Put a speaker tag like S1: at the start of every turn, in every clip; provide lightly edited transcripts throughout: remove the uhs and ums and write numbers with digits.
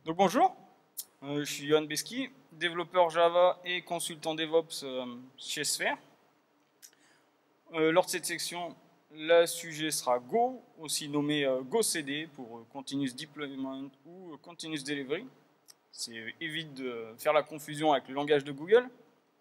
S1: Donc bonjour, je suis Johan Beski, développeur Java et consultant DevOps chez Sphere. Lors de cette section, le sujet sera Go, aussi nommé GoCD pour Continuous Deployment ou Continuous Delivery. C'est évite de faire la confusion avec le langage de Google.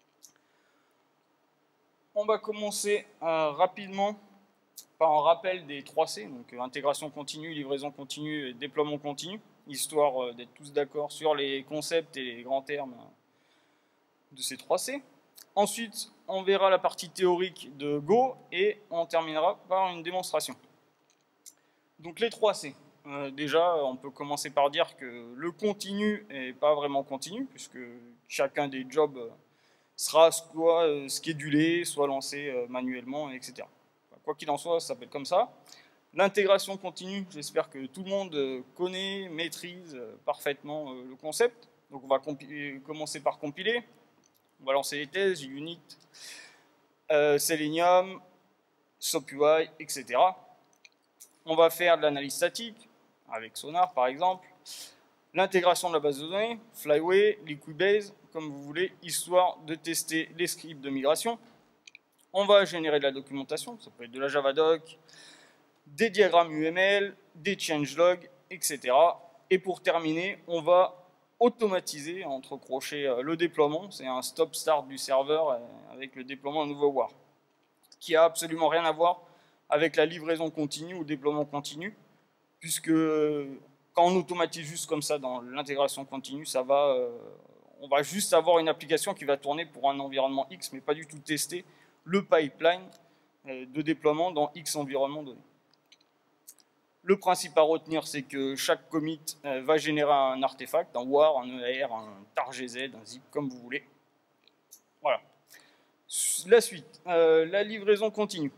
S1: On va commencer rapidement par un rappel des 3C, donc intégration continue, livraison continue et déploiement continu, histoire d'être tous d'accord sur les concepts et les grands termes de ces 3C. Ensuite, on verra la partie théorique de Go et on terminera par une démonstration. Donc les 3C. Déjà, on peut commencer par dire que le continu n'est pas vraiment continu, puisque chacun des jobs sera soit schedulé, soit lancé manuellement, etc. Quoi qu'il en soit, ça s'appelle comme ça. L'intégration continue, j'espère que tout le monde connaît, maîtrise parfaitement le concept. Donc on va commencer par compiler. On va lancer les tests, JUnit, Selenium, SoapUI, etc. On va faire de l'analyse statique, avec Sonar par exemple. L'intégration de la base de données, Flyway, Liquibase, comme vous voulez, histoire de tester les scripts de migration. On va générer de la documentation, ça peut être de la Javadoc, des diagrammes UML, des changelogs, etc. Et pour terminer, on va automatiser, entre crochets, le déploiement. C'est un stop-start du serveur avec le déploiement d'un nouveau WAR, qui a absolument rien à voir avec la livraison continue ou le déploiement continu, puisque quand on automatise juste comme ça dans l'intégration continue, on va juste avoir une application qui va tourner pour un environnement X, mais pas du tout tester le pipeline de déploiement dans X environnement donné. Le principe à retenir, c'est que chaque commit va générer un artefact, un WAR, un EAR, un tar-gz, un zip, comme vous voulez. Voilà. La suite, la livraison continue.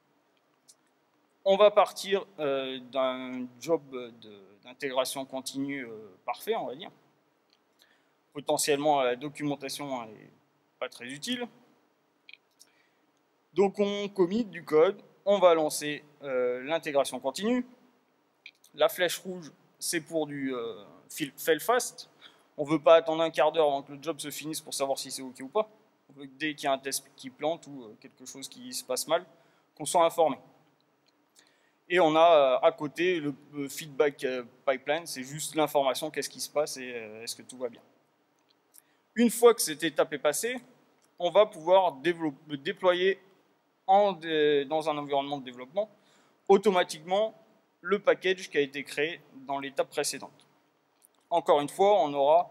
S1: On va partir d'un job d'intégration continue parfait, on va dire. Potentiellement, la documentation n'est pas très utile. Donc on commit du code, on va lancer l'intégration continue. La flèche rouge, c'est pour du fail fast. On ne veut pas attendre un quart d'heure avant que le job se finisse pour savoir si c'est OK ou pas. On veut que dès qu'il y a un test qui plante ou quelque chose qui se passe mal, qu'on soit informé. Et on a à côté le feedback pipeline, c'est juste l'information, qu'est-ce qui se passe et est-ce que tout va bien. Une fois que cette étape est passée, on va pouvoir déployer dans un environnement de développement automatiquement le package qui a été créé dans l'étape précédente. Encore une fois, on aura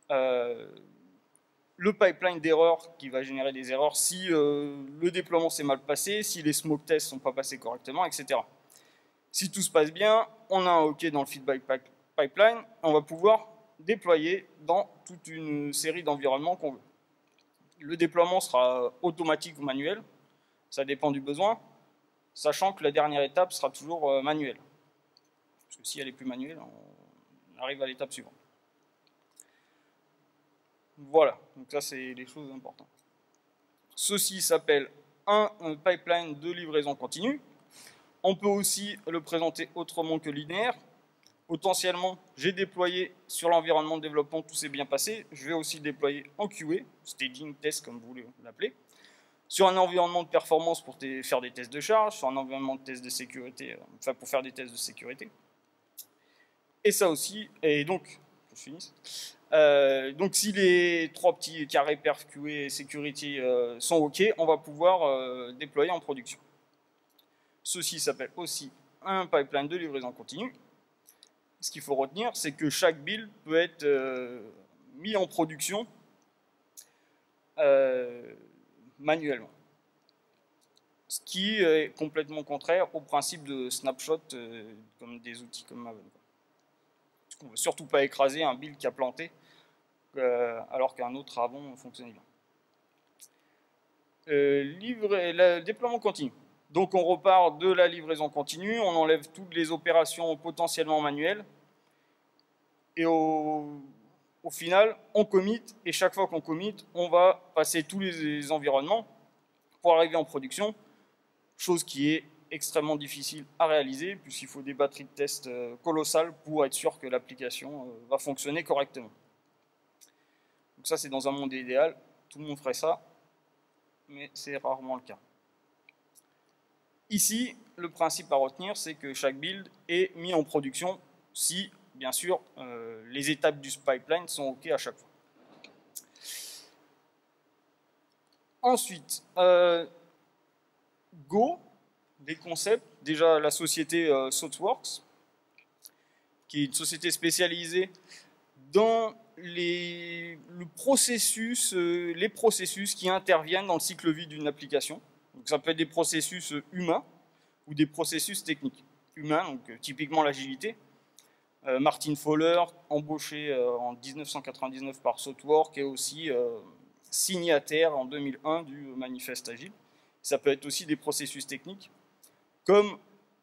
S1: le pipeline d'erreurs qui va générer des erreurs si le déploiement s'est mal passé, si les smoke tests ne sont pas passés correctement, etc. Si tout se passe bien, on a un OK dans le feedback pipeline, on va pouvoir déployer dans toute une série d'environnements qu'on veut. Le déploiement sera automatique ou manuel, ça dépend du besoin, sachant que la dernière étape sera toujours manuelle. Parce que si elle est plus manuelle, on arrive à l'étape suivante. Voilà, donc ça c'est les choses importantes. Ceci s'appelle un pipeline de livraison continue. On peut aussi le présenter autrement que linéaire. Potentiellement, j'ai déployé sur l'environnement de développement, tout s'est bien passé. Je vais aussi déployer en QA, staging, test comme vous voulez l'appeler, sur un environnement de performance pour faire des tests de charge, sur un environnement de test de sécurité, enfin pour faire des tests de sécurité. Et ça aussi, et donc, je finis. Donc si les trois petits carrés perf, QA et security sont OK, on va pouvoir déployer en production. Ceci s'appelle aussi un pipeline de livraison continue. Ce qu'il faut retenir, c'est que chaque build peut être mis en production manuellement. Ce qui est complètement contraire au principe de snapshot comme des outils comme Maven. On ne veut surtout pas écraser un build qui a planté alors qu'un autre avant fonctionnait bien. Le déploiement continu. Donc on repart de la livraison continue, on enlève toutes les opérations potentiellement manuelles et au final on commit et chaque fois qu'on commit on va passer tous les environnements pour arriver en production, chose qui est extrêmement difficile à réaliser, puisqu'il faut des batteries de test colossales pour être sûr que l'application va fonctionner correctement. Donc ça, c'est dans un monde idéal, tout le monde ferait ça, mais c'est rarement le cas. Ici, le principe à retenir, c'est que chaque build est mis en production si, bien sûr, les étapes du pipeline sont OK à chaque fois. Ensuite, Go, des concepts. Déjà, la société Thoughtworks, qui est une société spécialisée dans les processus qui interviennent dans le cycle de vie d'une application. Donc, ça peut être des processus humains ou des processus techniques. Humains, donc typiquement l'agilité. Martin Fowler, embauché en 1999 par Thoughtworks, est aussi signataire en 2001 du manifeste Agile. Ça peut être aussi des processus techniques, comme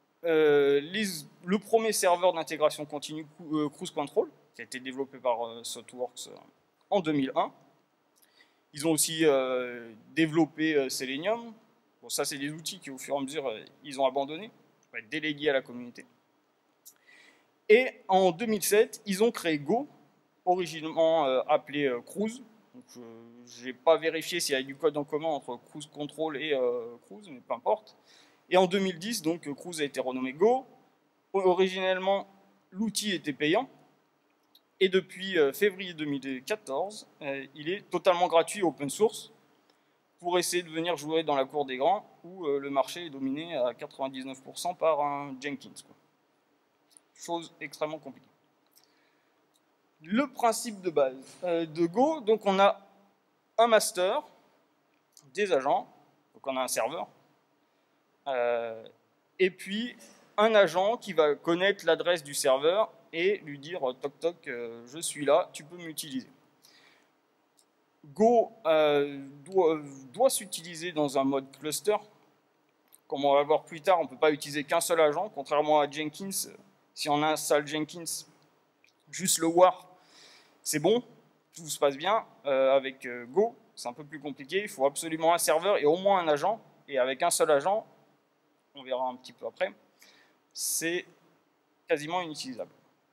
S1: le premier serveur d'intégration continue Cruise Control, qui a été développé par Thoughtworks en 2001. Ils ont aussi développé Selenium. Bon, ça, c'est des outils qui, au fur et à mesure, ils ont abandonné, pour être délégués à la communauté. Et en 2007, ils ont créé Go, originellement appelé Cruise. Je n'ai pas vérifié s'il y a du code en commun entre Cruise Control et Cruise, mais peu importe. Et en 2010, donc, Cruise a été renommé Go. Originellement, l'outil était payant. Et depuis février 2014, il est totalement gratuit open source pour essayer de venir jouer dans la cour des grands, où le marché est dominé à 99% par un Jenkins, quoi. Chose extrêmement compliquée. Le principe de base de Go, donc on a un master, des agents, donc on a un serveur, et puis un agent qui va connaître l'adresse du serveur et lui dire toc toc, je suis là, tu peux m'utiliser. Go doit s'utiliser dans un mode cluster. Comme on va voir plus tard, on ne peut pas utiliser qu'un seul agent, contrairement à Jenkins. Si on installe Jenkins, juste le war, c'est bon, tout se passe bien. Avec Go, c'est un peu plus compliqué, il faut absolument un serveur et au moins un agent. Et avec un seul agent, on verra un petit peu après, c'est quasiment inutilisable.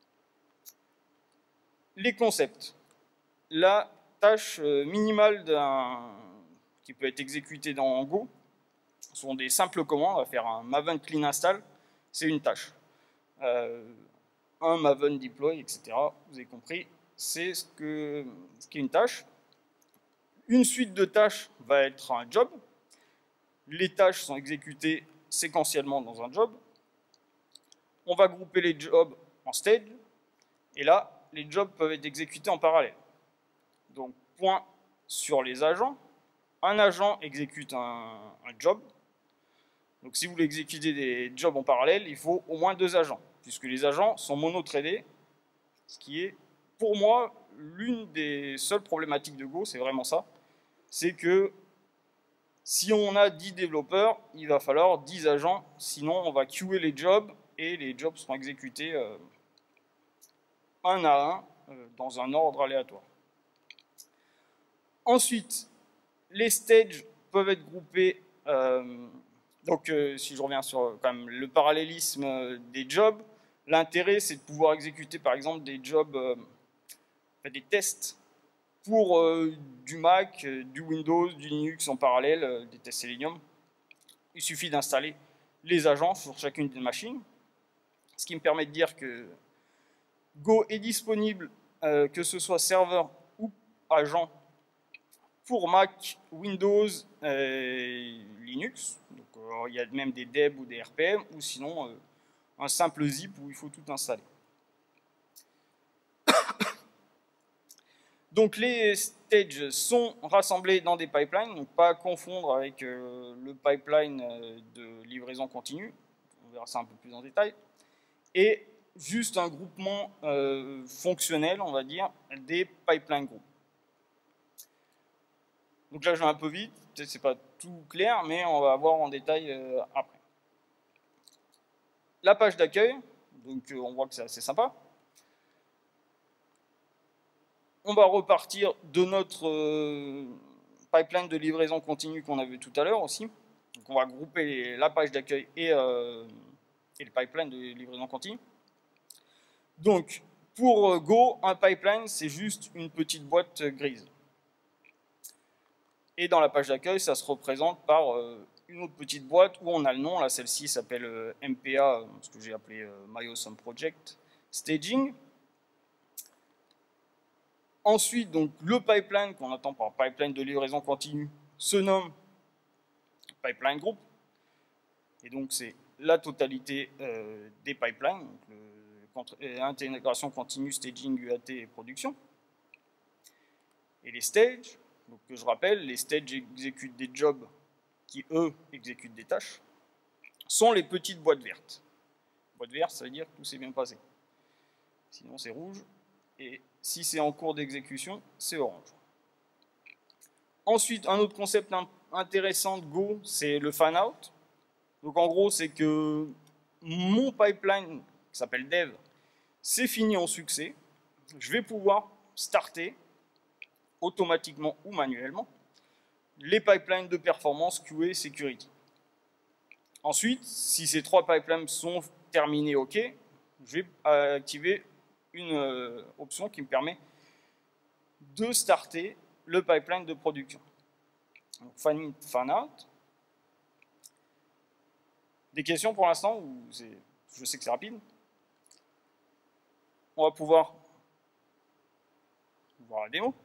S1: Les concepts. La tâche minimale qui peut être exécutée dans Go sont des simples commandes. On va faire un maven clean install, c'est une tâche. Un maven deploy, etc. Vous avez compris, c'est ce qu'est une tâche. Une suite de tâches va être un job. Les tâches sont exécutées séquentiellement dans un job. On va grouper les jobs en stage. Et là, les jobs peuvent être exécutés en parallèle. Donc, point sur les agents. Un agent exécute un job. Donc, si vous voulez exécuter des jobs en parallèle, il faut au moins 2 agents, puisque les agents sont mono-threadés, ce qui est, pour moi, l'une des seules problématiques de Go, c'est vraiment ça. C'est que si on a 10 développeurs, il va falloir 10 agents, sinon on va queuer les jobs, et les jobs seront exécutés un à un, dans un ordre aléatoire. Ensuite, les stages peuvent être groupés. Donc, si je reviens sur quand même, le parallélisme des jobs, l'intérêt, c'est de pouvoir exécuter, par exemple, des jobs, des tests pour du Mac, du Windows, du Linux en parallèle, des tests Selenium. Il suffit d'installer les agents sur chacune des machines, ce qui me permet de dire que Go est disponible, que ce soit serveur ou agent, pour Mac, Windows et Linux. Donc, il y a même des DEB ou des RPM, ou sinon un simple zip où il faut tout installer. Donc les stages sont rassemblés dans des pipelines, donc pas à confondre avec le pipeline de livraison continue. On verra ça un peu plus en détail. Et juste un groupement fonctionnel, on va dire, des pipeline groups. Donc là, je vais un peu vite, peut-être c'est pas tout clair, mais on va voir en détail après. La page d'accueil, donc on voit que c'est assez sympa. On va repartir de notre pipeline de livraison continue qu'on a vu tout à l'heure aussi. Donc on va grouper la page d'accueil et le pipeline de livraison continue. Donc, pour Go, un pipeline, c'est juste une petite boîte grise. Et dans la page d'accueil, ça se représente par une autre petite boîte où on a le nom. Là, celle-ci s'appelle MPA, ce que j'ai appelé My Awesome Project Staging. Ensuite, donc, le pipeline qu'on attend par pipeline de livraison continue se nomme pipeline group. Et donc, c'est la totalité des pipelines, donc intégration continue, staging, UAT et production. Et les stages, donc, que je rappelle, les stages exécutent des jobs qui, eux, exécutent des tâches, sont les petites boîtes vertes. Boîte verte, ça veut dire que tout s'est bien passé. Sinon, c'est rouge. Et si c'est en cours d'exécution, c'est orange. Ensuite, un autre concept intéressant de Go, c'est le fan-out. Donc en gros, c'est que mon pipeline, qui s'appelle dev, c'est fini en succès. Je vais pouvoir starter, automatiquement ou manuellement, les pipelines de performance QA et security. Ensuite, si ces 3 pipelines sont terminés OK, je vais activer une option qui me permet de starter le pipeline de production. Donc, fan-in, fan-out. Des questions pour l'instant ou je sais que c'est rapide. On va pouvoir voir la démo.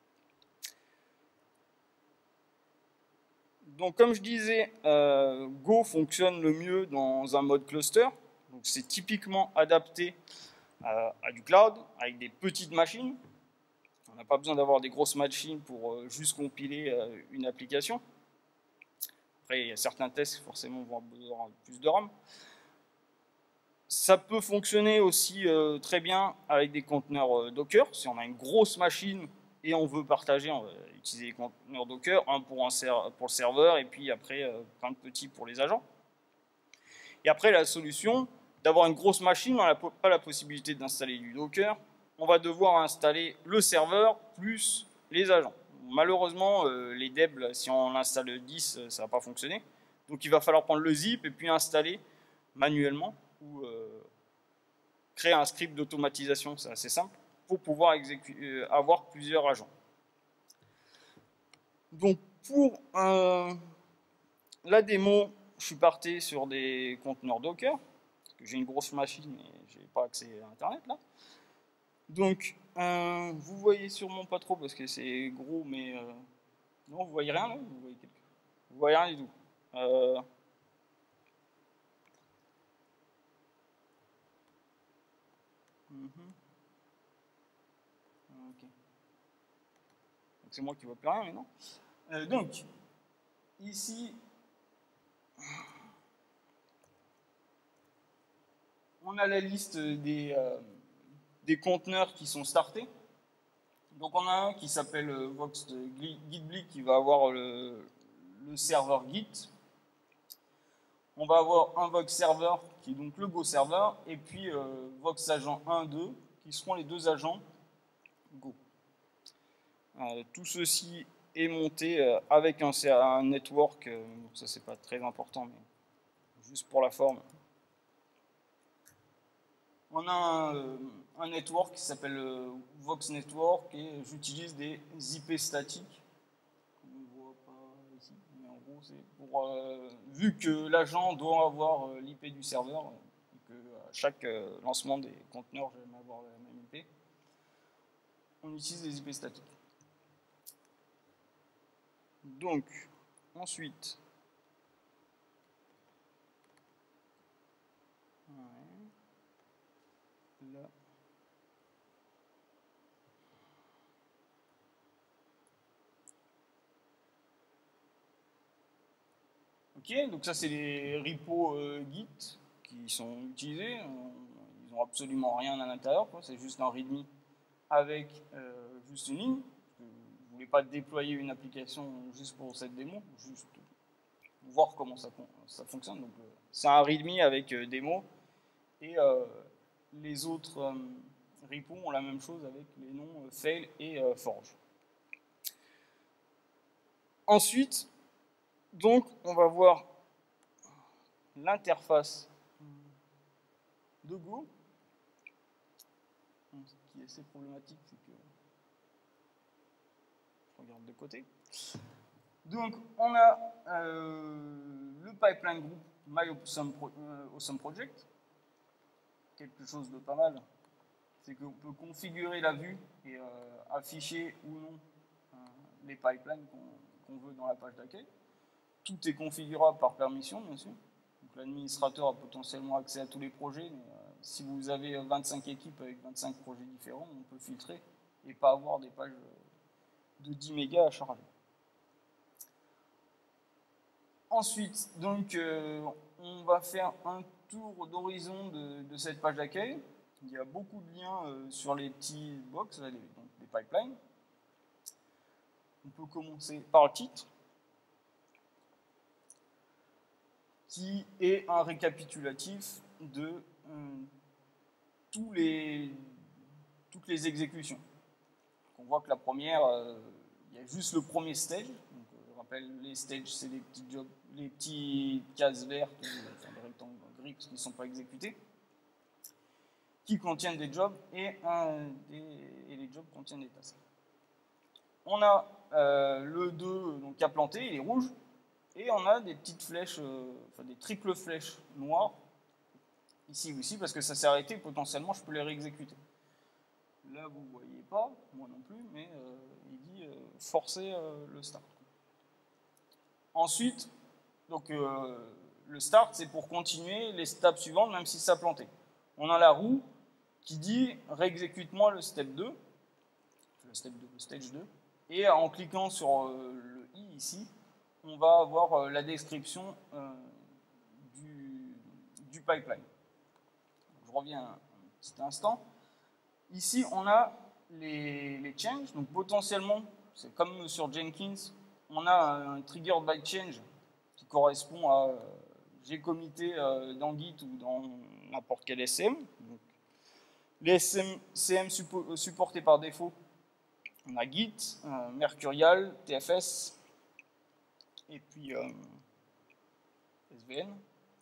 S1: Donc, comme je disais, Go fonctionne le mieux dans un mode cluster. Donc, c'est typiquement adapté à du cloud, avec des petites machines. On n'a pas besoin d'avoir des grosses machines pour juste compiler une application. Après, il y a certains tests qui forcément vont avoir plus de RAM. Ça peut fonctionner aussi très bien avec des conteneurs Docker. Si on a une grosse machine et on veut partager, on va utiliser les conteneurs Docker, un pour le serveur et puis après plein de petits pour les agents. Et après, la solution d'avoir une grosse machine, on n'a pas la possibilité d'installer du Docker. On va devoir installer le serveur plus les agents. Malheureusement, les DEB, si on installe 10, ça ne va pas fonctionner. Donc il va falloir prendre le zip et puis installer manuellement ou créer un script d'automatisation, c'est assez simple, pour pouvoir avoir plusieurs agents. Donc pour la démo, je suis parti sur des conteneurs Docker, parce que j'ai une grosse machine et je n'ai pas accès à Internet là. Donc, vous voyez sûrement pas trop parce que c'est gros, mais non, vous voyez rien là, vous voyez rien du tout. Okay. C'est moi qui vois plus rien, mais non. Donc, ici, on a la liste des conteneurs qui sont startés. Donc on a un qui s'appelle Vox GitBlick qui va avoir le serveur Git. On va avoir un Vox Server qui est donc le Go Server et puis Vox Agent 1, 2 qui seront les 2 agents Go. Tout ceci est monté avec un network, ça c'est pas très important mais juste pour la forme. On a un network qui s'appelle Vox Network et j'utilise des IP statiques. On ne voit pas ici, mais en gros c'est pour vu que l'agent doit avoir l'IP du serveur et que à chaque lancement des conteneurs j'aime avoir la même IP, on utilise des IP statiques. Donc ensuite là. Ok, donc ça c'est les repos Git qui sont utilisés. Ils n'ont absolument rien à l'intérieur, c'est juste un README avec juste une ligne. Je ne voulais pas déployer une application juste pour cette démo, juste voir comment ça fonctionne. Donc c'est un README avec démo et les autres repos ont la même chose avec les noms fail et forge. Ensuite, donc on va voir l'interface de Go. Ce qui est assez problématique, c'est que je regarde de côté. Donc, on a le pipeline group MyAwesome Project. Quelque chose de pas mal, c'est qu'on peut configurer la vue et afficher ou non les pipelines qu'on veut dans la page d'accueil. Tout est configurable par permission, bien sûr. L'administrateur a potentiellement accès à tous les projets, mais si vous avez 25 équipes avec 25 projets différents, on peut filtrer et pas avoir des pages de 10 mégas à charger. Ensuite, donc, on va faire un tour d'horizon de cette page d'accueil. Il y a beaucoup de liens sur les petits box, là, donc les pipelines. On peut commencer par le titre, qui est un récapitulatif de toutes les exécutions. Donc on voit que la première, il y a juste le premier stage. Donc, je rappelle, les stages, c'est les petits jobs, les petites cases vertes, enfin des rectangles gris qui ne sont pas exécutés, qui contiennent des jobs et les jobs contiennent des tasks. On a le 2 donc, qui a planté, il est rouge, et on a des petites flèches, enfin des triples flèches noires, ici ou ici, parce que ça s'est arrêté, potentiellement je peux les réexécuter. Là vous ne voyez pas, moi non plus, mais il dit forcer le start. Ensuite, donc, le start c'est pour continuer les steps suivantes, même si ça a planté. On a la roue qui dit réexécute-moi le step 2, le step 2, le stage 2, et en cliquant sur le i ici, on va avoir la description du pipeline. Je reviens un petit instant. Ici, on a les changes, donc potentiellement, c'est comme sur Jenkins, on a un trigger by change qui correspond à j'ai commité dans Git ou dans n'importe quel SM. Donc, les SCM supportés par défaut, on a Git, Mercurial, TFS, et puis SVN.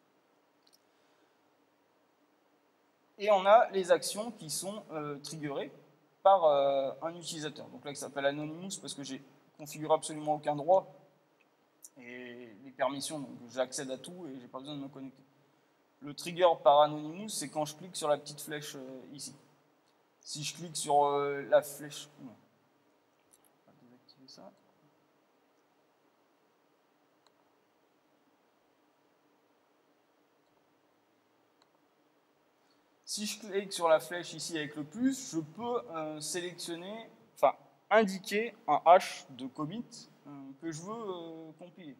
S1: Et on a les actions qui sont triggerées par un utilisateur. Donc là, qui s'appelle Anonymous parce que j'ai configuré absolument aucun droit et les permissions, donc j'accède à tout et j'ai pas besoin de me connecter. Le trigger par Anonymous, c'est quand je clique sur la petite flèche ici. Si je clique sur la flèche, non. On va désactiver ça. Si je clique sur la flèche ici avec le plus, je peux sélectionner, enfin indiquer un hash de commit que je veux compiler.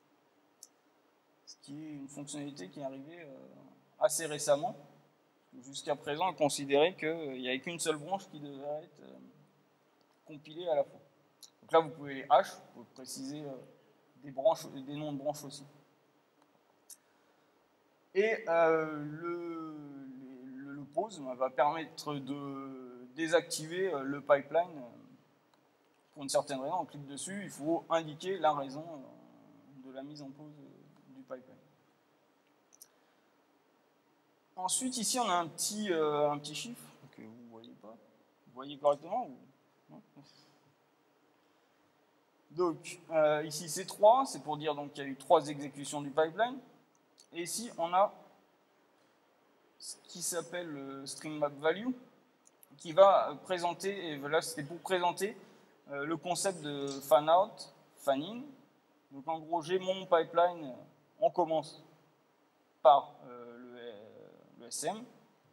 S1: Ce qui est une fonctionnalité qui est arrivée assez récemment. Jusqu'à présent, on considérait qu'il n'y avait qu'une seule branche qui devait être compilée à la fois. Donc là, vous pouvez les hash, vous pouvez préciser des noms de branches aussi. Et le pause va permettre de désactiver le pipeline pour une certaine raison. On clique dessus, il faut indiquer la raison de la mise en pause du pipeline. Ensuite, ici, on a un petit chiffre que vous ne voyez pas. Vous voyez correctement ou non? Donc, ici, c'est 3, c'est pour dire qu'il y a eu 3 exécutions du pipeline. Et ici, on a ce qui s'appelle le string map value, qui va présenter, et voilà, c'était pour présenter le concept de fan out, fan in. Donc en gros, j'ai mon pipeline, on commence par le SM.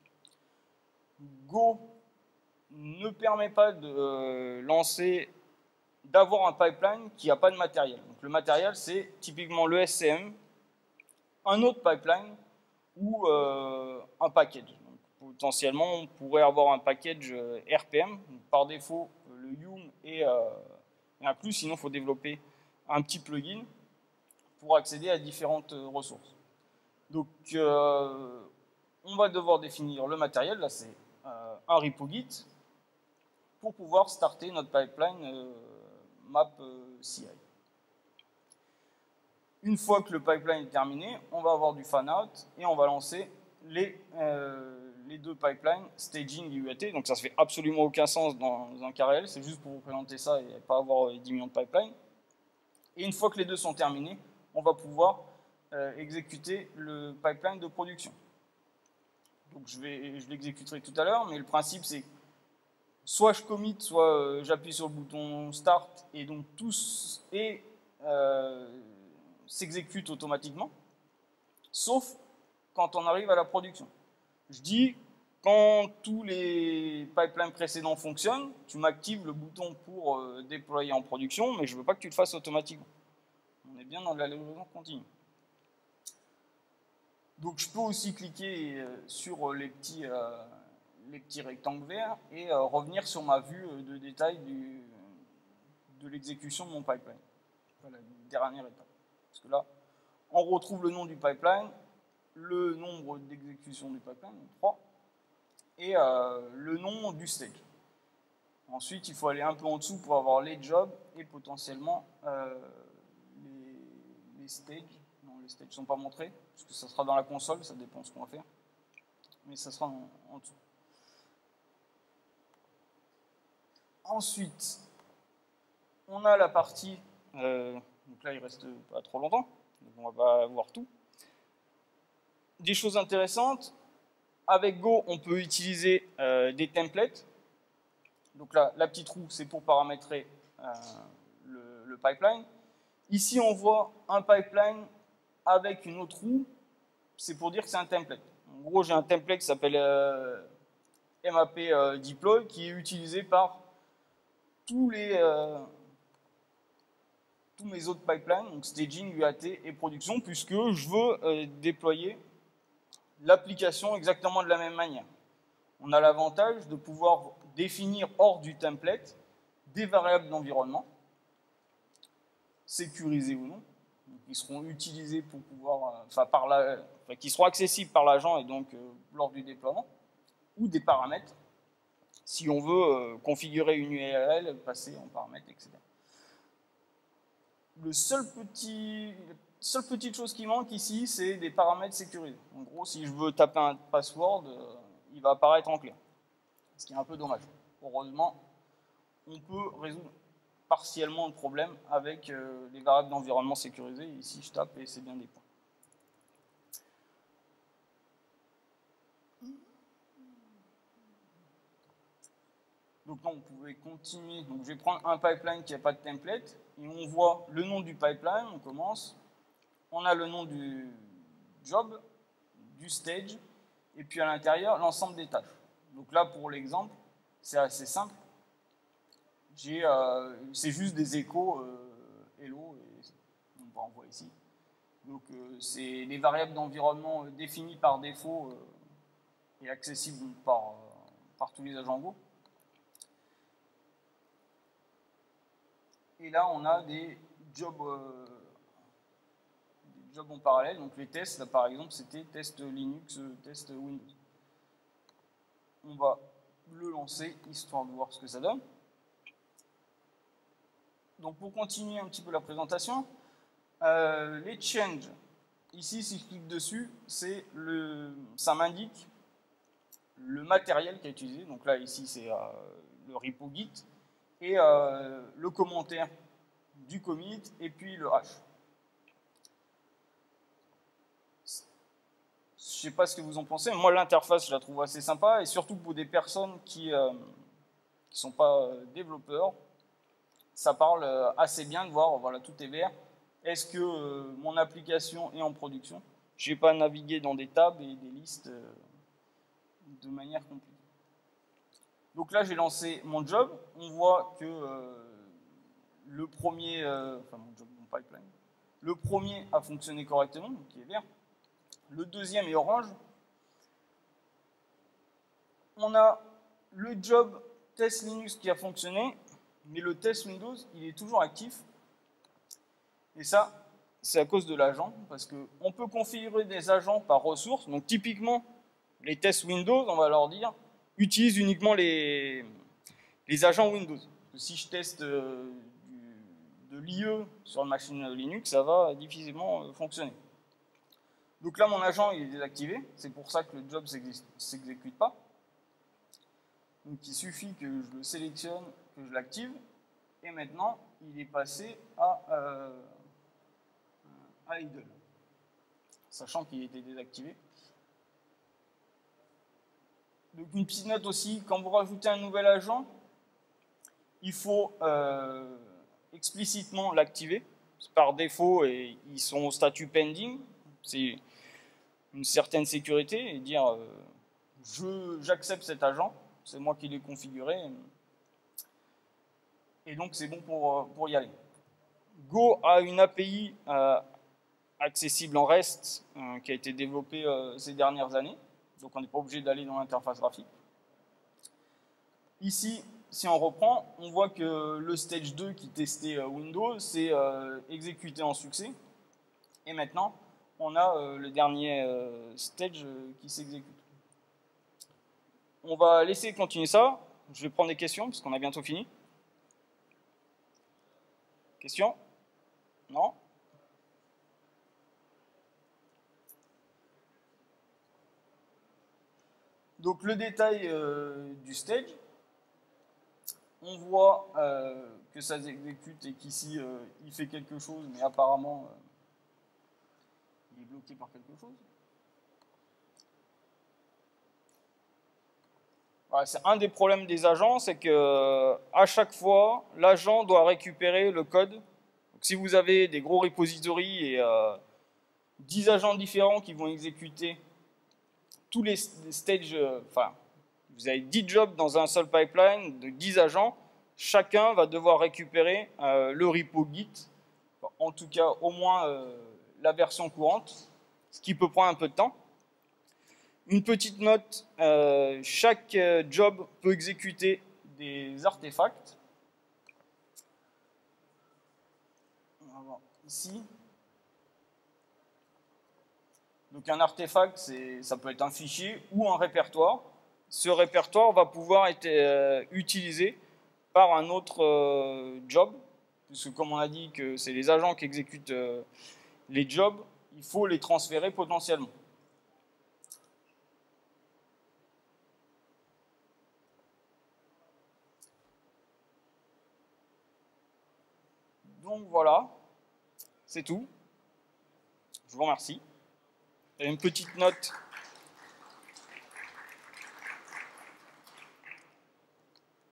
S1: Go ne permet pas de d'avoir un pipeline qui n'a pas de matériel. Donc le matériel, c'est typiquement le SCM, un autre pipeline ou un package. Donc, potentiellement, on pourrait avoir un package RPM. Donc, par défaut, le Yum est inclus, sinon il faut développer un petit plugin pour accéder à différentes ressources. Donc, on va devoir définir le matériel. Là, c'est un repo Git pour pouvoir starter notre pipeline map CI. Une fois que le pipeline est terminé, on va avoir du fan-out et on va lancer les deux pipelines, staging et UAT. Donc ça ne fait absolument aucun sens dans un cas réel, c'est juste pour vous présenter ça et pas avoir 10 millions de pipelines. Et une fois que les deux sont terminés, on va pouvoir exécuter le pipeline de production. Donc je l'exécuterai tout à l'heure, mais le principe c'est soit je commit, soit j'appuie sur le bouton Start et donc tout s'exécute automatiquement, sauf quand on arrive à la production. Je dis, quand tous les pipelines précédents fonctionnent, tu m'actives le bouton pour déployer en production, mais je ne veux pas que tu le fasses automatiquement. On est bien dans la livraison continue. Donc je peux aussi cliquer sur les petits rectangles verts et revenir sur ma vue de détail de l'exécution de mon pipeline. Voilà, la dernière étape. Parce que là, on retrouve le nom du pipeline, le nombre d'exécutions du pipeline, 3, et le nom du stage. Ensuite, il faut aller un peu en dessous pour avoir les jobs et potentiellement les stages. Non, les stages ne sont pas montrés, parce que ça sera dans la console, ça dépend de ce qu'on va faire. Mais ça sera en dessous. Ensuite, on a la partie, donc là il reste pas trop longtemps, donc on va pas voir tout. Des choses intéressantes, avec Go on peut utiliser des templates. Donc là, la petite roue c'est pour paramétrer le pipeline. Ici on voit un pipeline avec une autre roue, c'est pour dire que c'est un template. En gros j'ai un template qui s'appelle MAP deploy qui est utilisé par tous mes autres pipelines, donc staging, UAT et production, puisque je veux déployer l'application exactement de la même manière. On a l'avantage de pouvoir définir hors du template des variables d'environnement, sécurisées ou non, qui seront utilisées pour pouvoir, qui seront accessibles par l'agent et donc lors du déploiement, ou des paramètres, si on veut configurer une URL, passer en paramètres, etc. Seule petite chose qui manque ici, c'est des paramètres sécurisés. En gros, si je veux taper un password, il va apparaître en clair. Ce qui est un peu dommage. Heureusement, on peut résoudre partiellement le problème avec les variables d'environnement sécurisées. Ici, je tape et c'est bien des points. Donc là, on pouvait continuer. Donc je vais prendre un pipeline qui n'a pas de template. Et on voit le nom du pipeline, on commence. On a le nom du job, du stage, et puis à l'intérieur, l'ensemble des tâches. Donc là, pour l'exemple, c'est assez simple. C'est juste des échos hello, et on va en voir ici. Donc c'est les variables d'environnement définies par défaut et accessibles par tous les agents Go. Et là, on a des jobs en parallèle. Donc les tests, là par exemple, c'était test Linux, test Windows. On va le lancer, histoire de voir ce que ça donne. Donc pour continuer un petit peu la présentation, les changes, ici si je clique dessus, ça m'indique le matériel qui est utilisé. Donc là ici c'est le repo Git et le commentaire du commit et puis le hash. Je ne sais pas ce que vous en pensez, moi l'interface je la trouve assez sympa et surtout pour des personnes qui ne sont pas développeurs, ça parle assez bien de voir, voilà, tout est vert. Est-ce que mon application est en production? Je n'ai pas navigué dans des tables et des listes de manière compliquée. Donc là, j'ai lancé mon job. On voit que le premier, mon pipeline, le premier a fonctionné correctement, donc il est vert. Le deuxième est orange. On a le job test Linux qui a fonctionné, mais le test Windows, il est toujours actif. Et ça, c'est à cause de l'agent, parce qu'on peut configurer des agents par ressources. Donc typiquement, les tests Windows, on va leur dire, utilise uniquement les agents Windows. Si je teste l'IE sur une machine Linux, ça va difficilement fonctionner. Donc là, mon agent il est désactivé, c'est pour ça que le job ne s'exécute pas. Donc il suffit que je le sélectionne, que je l'active, et maintenant il est passé à idle, sachant qu'il était désactivé. Donc une petite note aussi, quand vous rajoutez un nouvel agent, il faut explicitement l'activer. Par défaut, et ils sont au statut pending, c'est une certaine sécurité, et dire j'accepte cet agent, c'est moi qui l'ai configuré, et donc c'est bon pour y aller. Go a une API accessible en REST qui a été développée ces dernières années, donc on n'est pas obligé d'aller dans l'interface graphique. Ici, si on reprend, on voit que le stage 2 qui testait Windows s'est exécuté en succès, et maintenant on a le dernier stage qui s'exécute. On va laisser continuer ça, je vais prendre des questions parce qu'on a bientôt fini. Questions? Non? Donc le détail du stage, on voit que ça s'exécute et qu'ici il fait quelque chose, mais apparemment il est bloqué par quelque chose. Voilà, c'est un des problèmes des agents, c'est que à chaque fois, l'agent doit récupérer le code. Donc, si vous avez des gros repositories et 10 agents différents qui vont exécuter tous les stages, enfin, vous avez 10 jobs dans un seul pipeline de 10 agents, chacun va devoir récupérer le repo Git, en tout cas au moins la version courante, ce qui peut prendre un peu de temps. Une petite note, chaque job peut exécuter des artefacts. On va voir ici. Donc un artefact, ça peut être un fichier ou un répertoire. Ce répertoire va pouvoir être utilisé par un autre job, puisque comme on a dit que c'est les agents qui exécutent les jobs, il faut les transférer potentiellement. Donc voilà, c'est tout. Je vous remercie. Et une petite note